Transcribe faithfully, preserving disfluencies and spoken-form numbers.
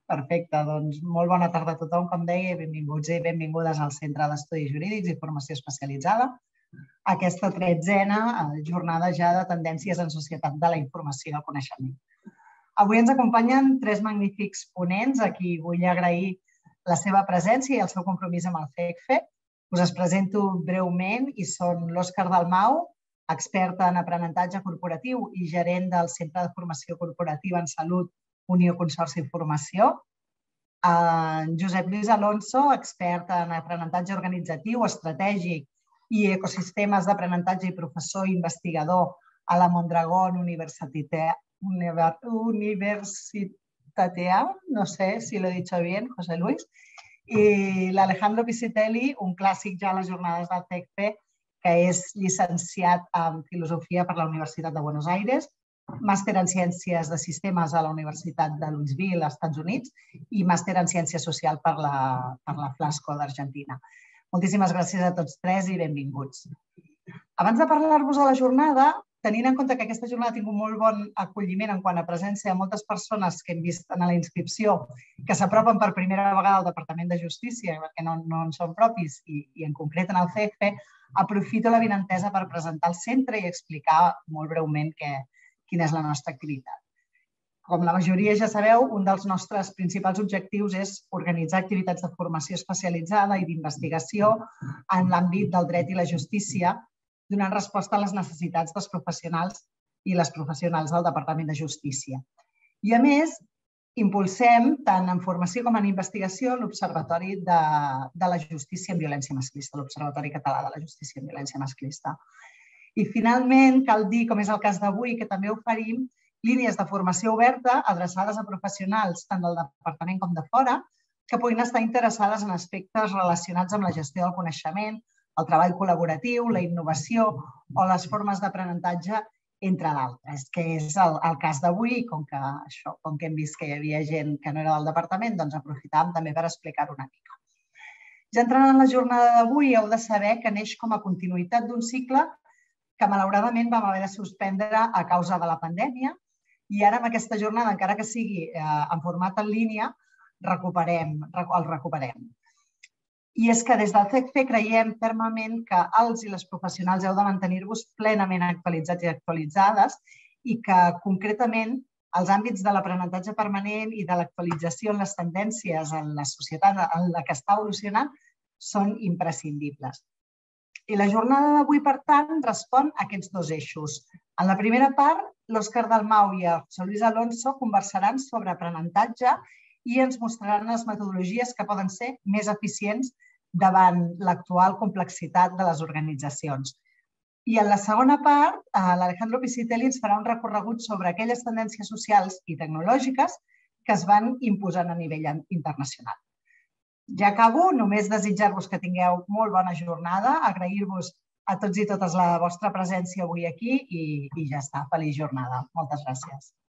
Perfecte, doncs molt bona tarda a tothom, com deia, benvinguts i benvingudes al Centre d'Estudis Jurídics i Formació Especialitzada. Aquesta tretzena jornada ja de tendències en societat de la informació i el coneixement. Avui ens acompanyen tres magnífics ponents a qui vull agrair la seva presència i el seu compromís amb el C E C F E. Us es presento breument i són l'Òscar Dalmau, experta en aprenentatge corporatiu i gerent del Centre de Formació Corporativa en Salut Unió Consorci i Formació. En Josep Lluís Alonso, expert en aprenentatge organitzatiu, estratègic i ecosistemes d'aprenentatge i professor i investigador a la Mondragón Universitatea, no sé si lo he dicho bien, José Luis, i l'Alejandro Piscitelli, un clàssic ja a les jornades del C E C F E, que és llicenciat en Filosofia per la Universitat de Buenos Aires, màster en Ciències de Sistemes a la Universitat de Louisville, als Estats Units, i màster en Ciència Social per la, per la Flasco d'Argentina. Moltíssimes gràcies a tots tres i benvinguts. Abans de parlar-vos de la jornada, tenint en compte que aquesta jornada ha tingut molt bon acolliment en quant a presència de moltes persones que hem vist en la inscripció que s'apropen per primera vegada al Departament de Justícia, perquè no, no en són propis, i, i en concret en el C E C F E, aprofito l'avinentesa per presentar el centre i explicar molt breument què, quina és la nostra activitat. Com la majoria ja sabeu, un dels nostres principals objectius és organitzar activitats de formació especialitzada i d'investigació en l'àmbit del dret i la justícia, donant resposta a les necessitats dels professionals i les professionals del Departament de Justícia. I, a més, impulsem, tant en formació com en investigació, l'Observatori de, de la Justícia en Violència Masclista, l'Observatori Català de la Justícia en Violència Masclista. I, finalment, cal dir, com és el cas d'avui, que també oferim línies de formació oberta adreçades a professionals tant del departament com de fora que puguin estar interessades en aspectes relacionats amb la gestió del coneixement, el treball col·laboratiu, la innovació o les formes d'aprenentatge, entre d'altres, que és el, el cas d'avui. Com que, això, com que hem vist que hi havia gent que no era del departament, doncs aprofitàvem també per explicar-ho una mica. Ja entrant en la jornada d'avui, heu de saber que neix com a continuïtat d'un cicle que malauradament vam haver de suspendre a causa de la pandèmia i ara amb aquesta jornada, encara que sigui en format en línia, recuperem, el recuperem. I és que des del C E C F E creiem fermament que els i les professionals heu de mantenir-vos plenament actualitzats i actualitzades i que concretament els àmbits de l'aprenentatge permanent i de l'actualització en les tendències en la societat en la que està evolucionant són imprescindibles. I la jornada d'avui, per tant, respon a aquests dos eixos. En la primera part, l'Òscar Dalmau i el José Luis Alonso conversaran sobre aprenentatge i ens mostraran les metodologies que poden ser més eficients davant l'actual complexitat de les organitzacions. I en la segona part, l'Alejandro Piscitelli ens farà un recorregut sobre aquelles tendències socials i tecnològiques que es van imposant a nivell internacional. Ja acabo, només desitjar-vos que tingueu molt bona jornada, agrair-vos a tots i totes la vostra presència avui aquí i, i ja està, feliç jornada. Moltes gràcies.